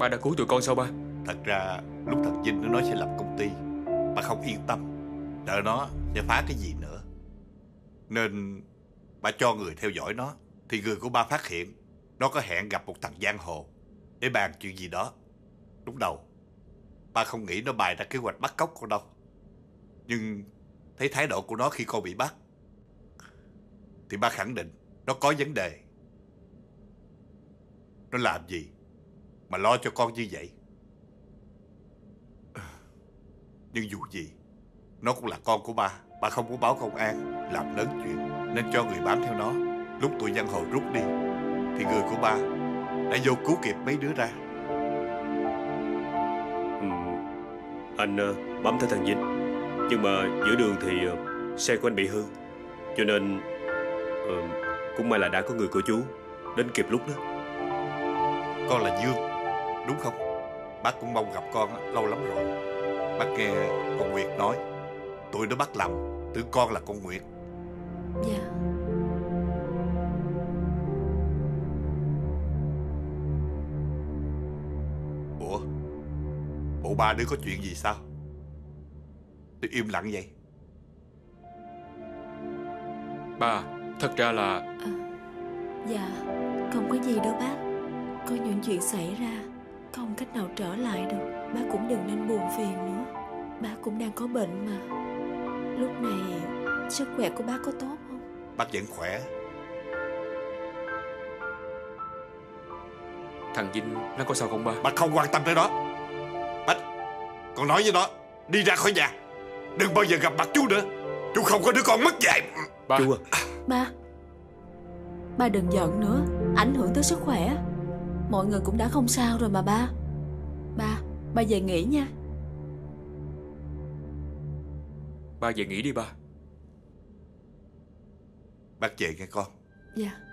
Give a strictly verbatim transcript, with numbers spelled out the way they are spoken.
Ba đã cứu tụi con sao ba? Thật ra lúc thằng Vinh nó nói sẽ lập công ty, ba không yên tâm, sợ nó sẽ phá cái gì nữa, nên ba cho người theo dõi nó. Thì người của ba phát hiện nó có hẹn gặp một thằng giang hồ để bàn chuyện gì đó. Lúc đầu ba không nghĩ nó bày ra kế hoạch bắt cóc con đâu, nhưng thấy thái độ của nó khi con bị bắt thì ba khẳng định nó có vấn đề. Nó làm gì mà lo cho con như vậy? Nhưng dù gì nó cũng là con của ba. Ba không muốn báo công an làm lớn chuyện, nên cho người bám theo nó. Lúc tụi giang hồ rút đi thì người của ba đã vô cứu kịp mấy đứa ra. ừ, Anh uh, bám theo thằng Vinh, nhưng mà giữa đường thì uh, xe của anh bị hư, cho nên uh, cũng may là đã có người của chú đến kịp lúc đó. Con là Dương đúng không? Bác cũng mong gặp con lâu lắm rồi. Bác nghe con Nguyệt nói tụi nó bắt lầm tưởng con là con Nguyệt. Dạ. Ủa, bộ ba đứa có chuyện gì sao? Tôi im lặng vậy. Ba, thật ra là à, Dạ, không có gì đâu bác. Có những chuyện xảy ra không cách nào trở lại được. Bác cũng đừng nên buồn phiền nữa. Bác cũng đang có bệnh mà. Lúc này sức khỏe của bác có tốt không? Bác vẫn khỏe. thằng Vinh nó có sao không ba? Bác không quan tâm tới đó. Bách, con nói với nó đi ra khỏi nhà, đừng bao giờ gặp mặt chú nữa. Chú không có đứa con mất dạy. Ba. Chú à. Ba Ba đừng giận nữa, ảnh hưởng tới sức khỏe. Mọi người cũng đã không sao rồi mà ba. Ba, ba về nghỉ nha. Ba về nghỉ đi ba. Bác về nghe con. Dạ.